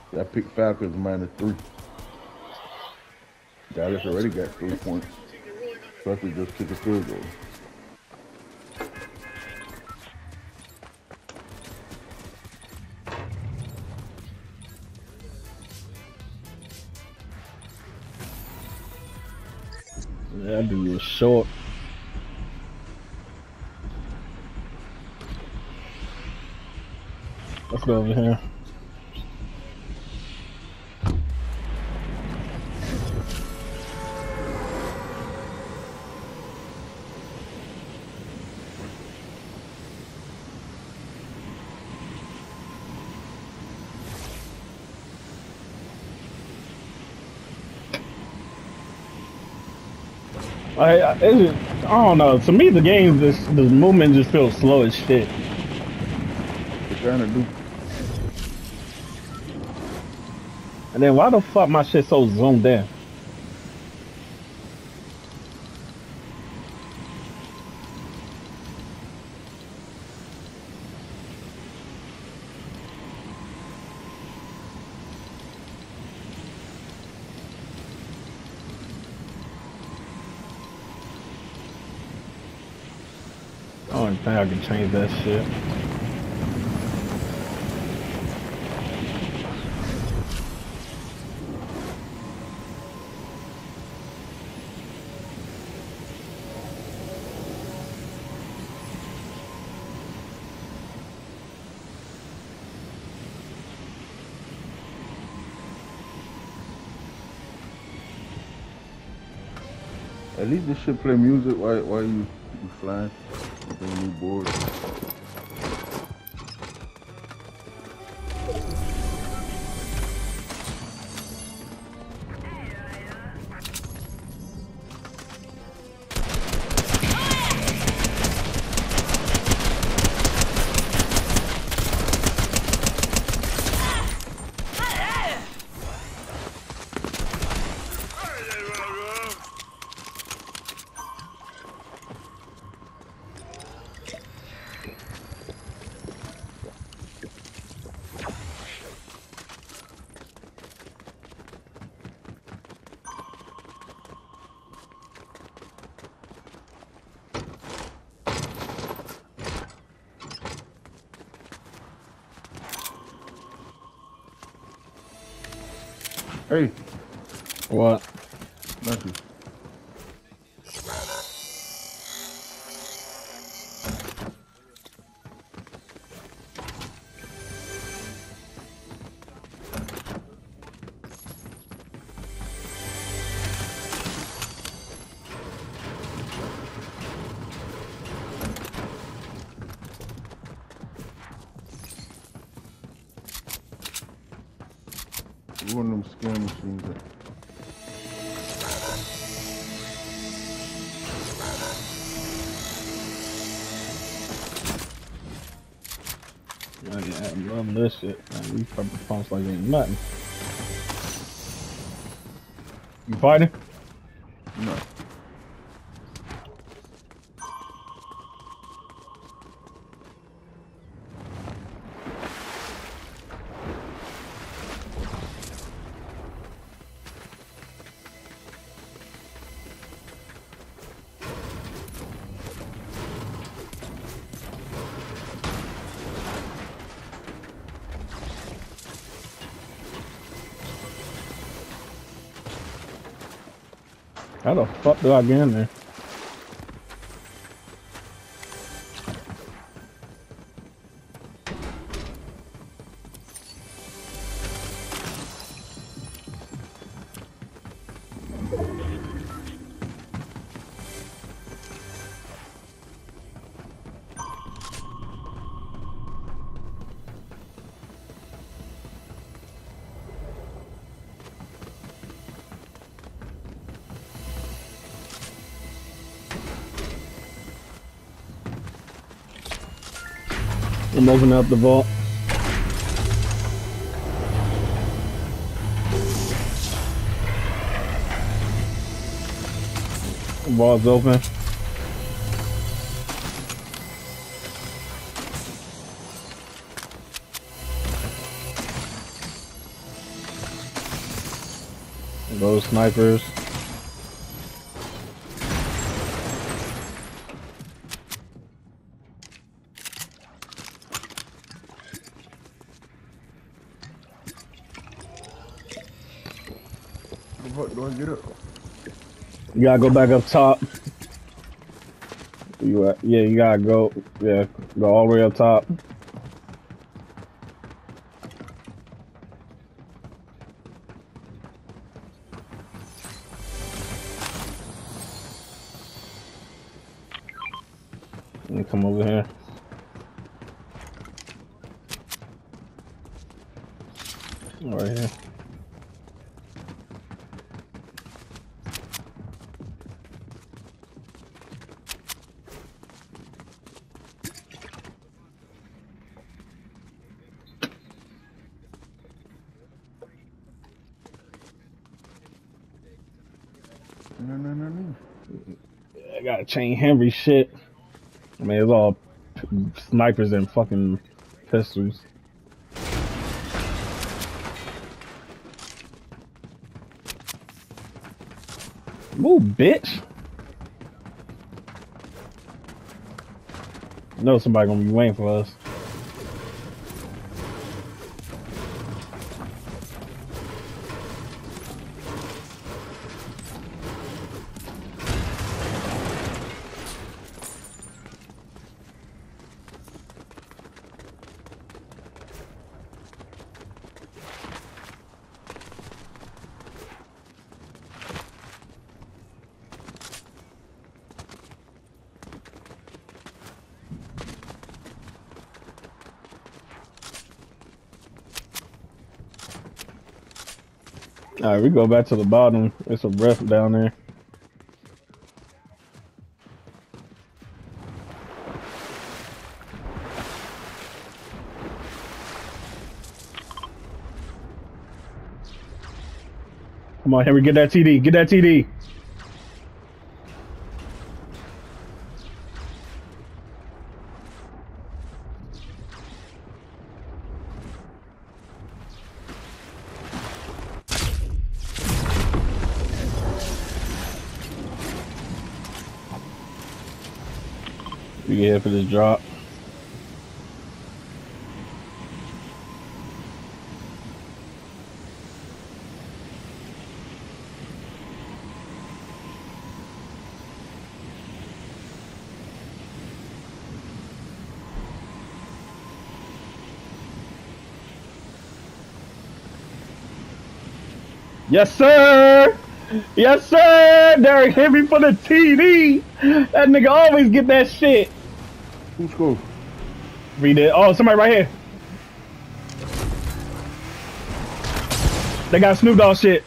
I picked Falcons -3. Dallas already got 3 points. Plus we just kick a field goal. That dude was short. Let's go over here. I don't know. To me, the game, the movement just feels slow as shit. They're trying to do. And then why the fuck my shit so zoomed in? I don't think I can change that shit. At least this should play music while you flying. With a new board. Hey. What? Nothing. One of them scan machines. Yeah, I'm loving this shit. Man, these fucking pumps like ain't nothing. You fighting? No. How the fuck do I get in there? I'm opening up the vault. The vault's open. Those snipers. How the fuck do I get up? You gotta go back up top. Yeah, you gotta go. Yeah, go all the way up top. And come over here. Right here. No. I got chain Henry shit. I mean, it's all snipers and fucking pistols. Move, bitch. I know somebody gonna be waiting for us. Alright, we go back to the bottom. It's a ref down there. Come on, Henry, get that TD. Get that TD. We get hit for this drop. Yes, sir! Yes, sir! Derek hit me for the TD! That nigga always get that shit. Who scored? Read it. Oh, somebody right here. They got Snoop Dogg shit.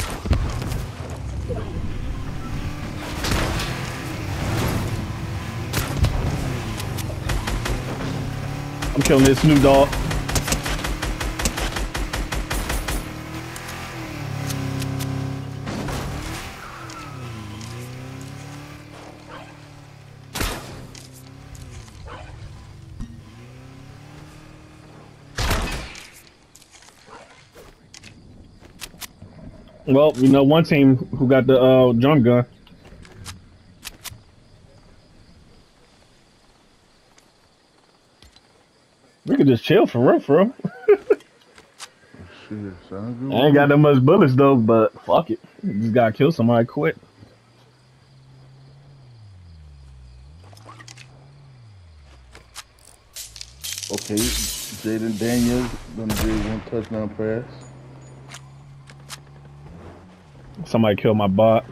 I'm killing this Snoop Dogg. Well, you know, one team who got the drum gun. We could just chill for real, for real. Shit, sounds good. I ain't got that much bullets though, but fuck it. You just gotta kill somebody quick. Okay, Jaden Daniels gonna do one touchdown pass. Somebody killed my bot.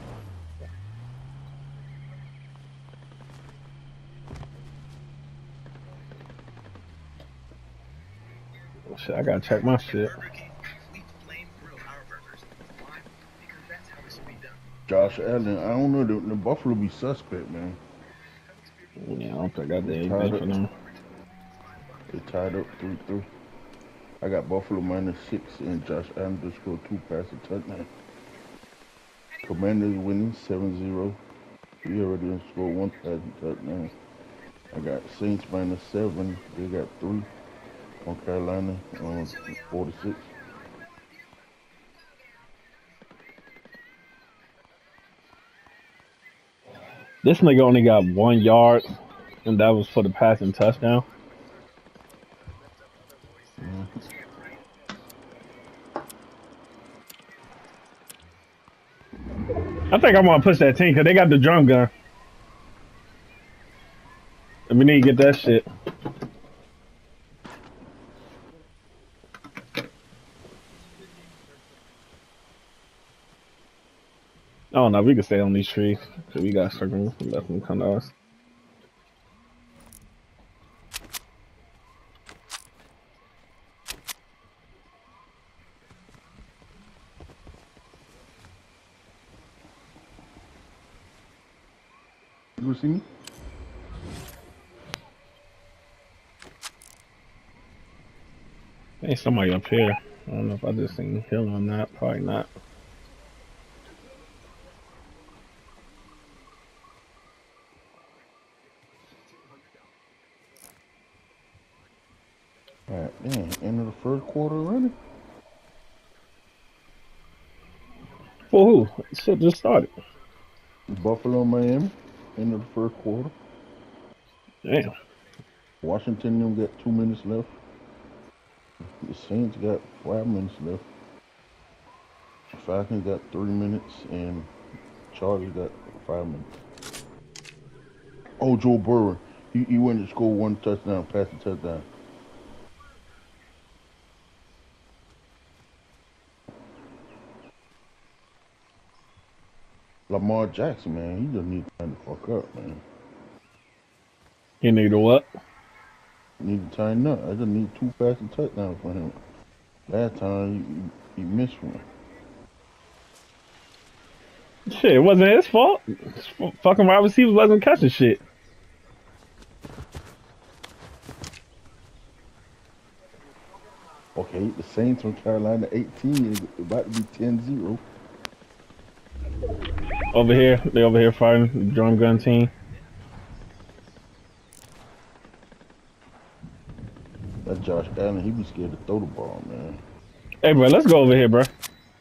Shit, I gotta check my shit. Josh Allen, I don't know, the Buffalo be suspect, man. Yeah, I don't think I did anything for them. They tied up 3-3. I got Buffalo -6 and Josh Allen just scored 2 passes touchdown. Commanders winning 7-0. We already done scored 1 passing touchdown. I got Saints -7. They got 3 on Carolina on 46. This nigga only got 1 yard, and that was for the passing touchdown. I think I want to push that team because they got the drum gun. And we need to get that shit. I don't know. We can stay on these trees. Cause we got circles. Let them come to us. You see me? Ain't somebody up here. I don't know if I just seen Hill or not. Probably not. Alright, damn, end of the first quarter already? For who? Shit just started. Buffalo, Miami, end of the first quarter. Damn. Washington them got 2 minutes left. The Saints got 5 minutes left. Falcons got 3 minutes, and Chargers got 5 minutes. Oh, Joe Burrow, he went to score 1 touchdown, passed the touchdown. Lamar Jackson, man, he just need to tighten the fuck up, man. You need a what? Need to tighten up. I just need 2 passing touchdowns for him. Last time he missed one. Shit, it wasn't his fault. Fucking wide receivers wasn't catching shit. Okay, the Saints from Carolina 18 is about to be 10-0. Over here, they over here fighting the drum gun team. That Josh Allen, he be scared to throw the ball, man. Hey, bro, let's go over here, bro.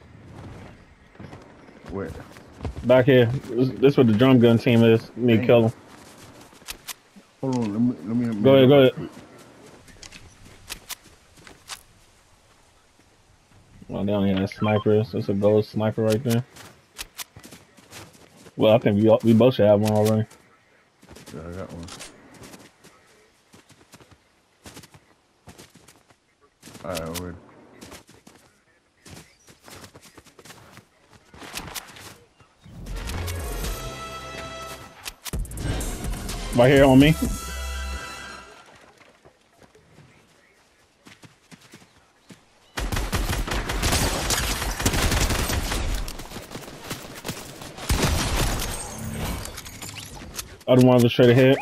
Where? Back here. This what the drum gun team is. Me kill them. Hold on, let me Go ahead. Oh, they only have snipers. That's a gold sniper right there. Well, I think we both should have one already. Yeah, I got one. Alright, already. Right here on me. Other ones are straight ahead.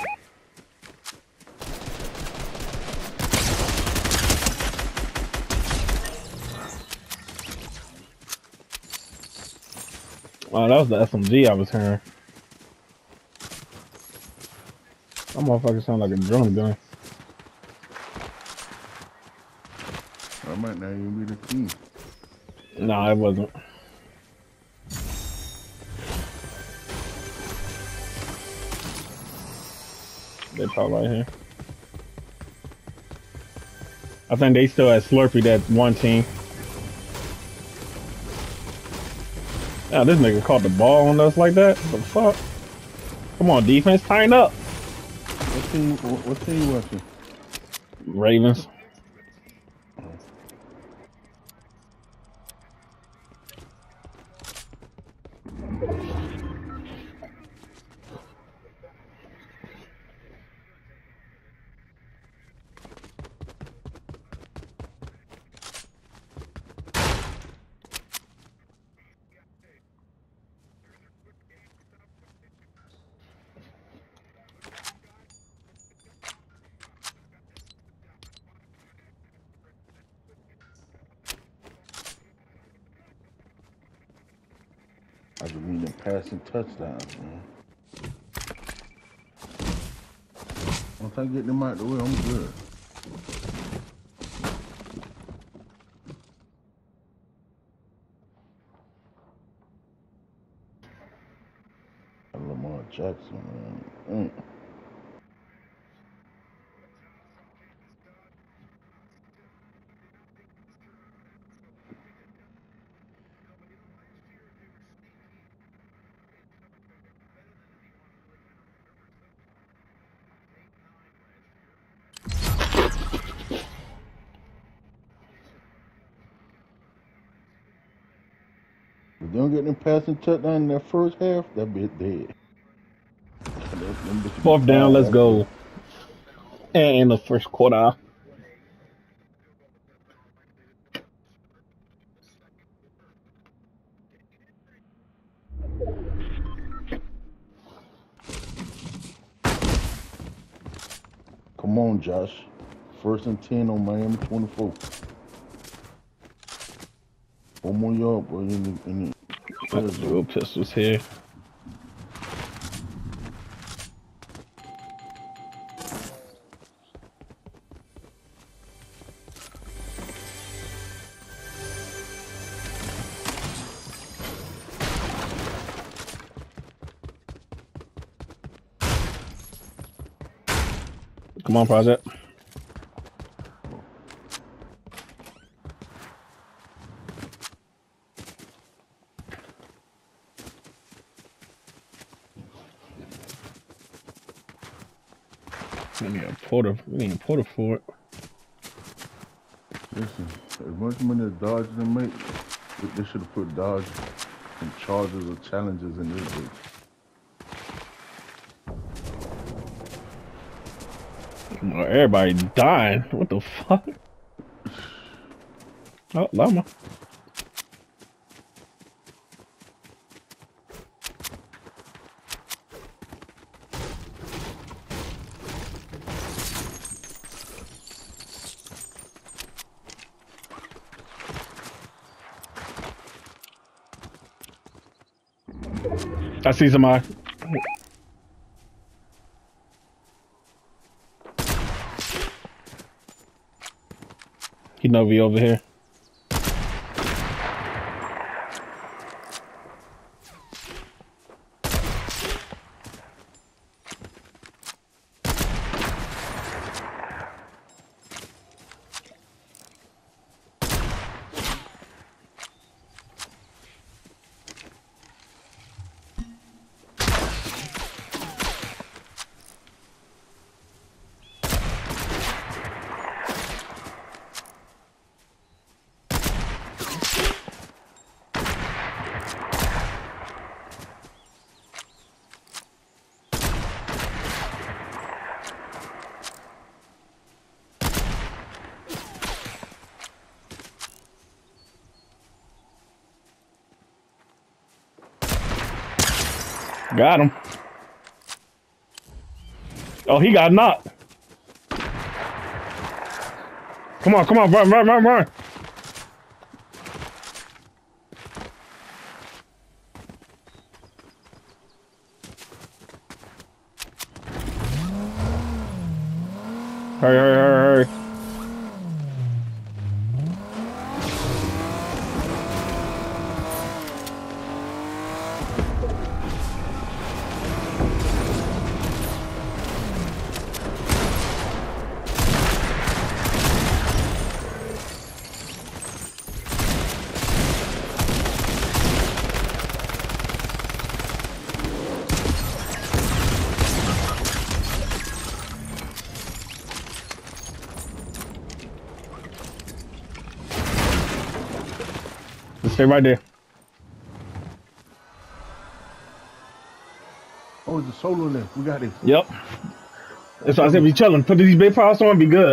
Oh, that was the SMG I was hearing. That motherfucker sound like a drum gun. That might not even be the team. Nah, it wasn't. They probably right here. I think they still had Slurpee, that one team. Yeah, this nigga caught the ball on us like that? What the fuck? Come on, defense, tighten up. What team you watching? Ravens. I just need them passing touchdowns, man. Once I get them out the way, I'm good. Lamar Jackson, man. If they don't get them passing touchdown in that first half, that bitch dead. Fourth down, let's go. And in the first quarter. Come on, Josh. 1st and 10 on Miami 24. One more yard, boy. Real pistols here. Come on, Project. We need a Porter. We need a Porter for it. Listen, as much money as Dodgers and make, they should have put Dodgers and Chargers or Challengers in this league. Oh, everybody dying. What the fuck? Oh, llama. I see somebody. He know we over here. Got him. Oh, he got knocked. Come on, come on, run, run, run, run. Hurry, hurry, hurry, hurry. Stay right there. Oh, it's a solo there. We got this. Yep. That's why I said we chilling. Put these big files on, be good.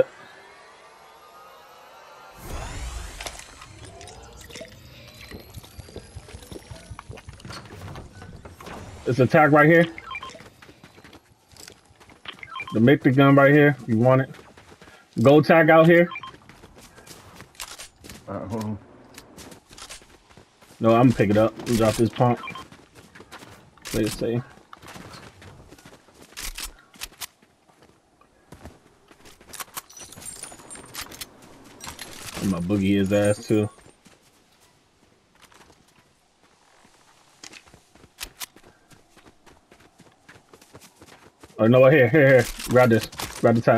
It's a tag right here. The mythic gun right here. You want it? Gold tag out here. Hold on. No, I'm gonna pick it up and drop this pump. Let's see. I'm gonna boogie his ass too. Oh, no, here. Grab this. Grab the top.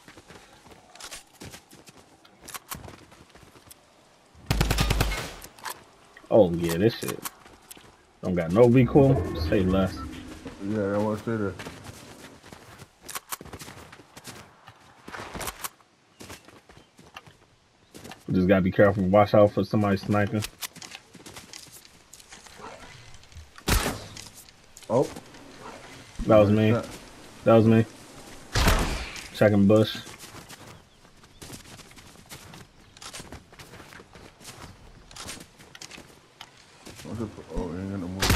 Oh, yeah, this shit. Don't got no recoil. Say less. Yeah, I want to say that. We just gotta be careful. Watch out for somebody sniping. Oh. That was me. That was me. Checking bush. Oh, ain't gonna move.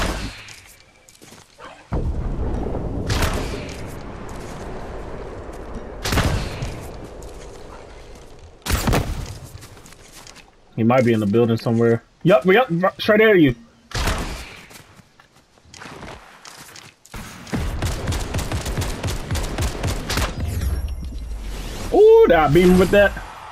He might be in the building somewhere. Yup, straight ahead of you. Ooh, I beat him with that.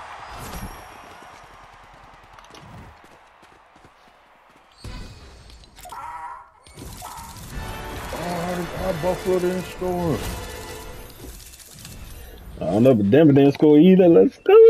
How Buffalo didn't score? I don't know, but Denver didn't score either. Let's go.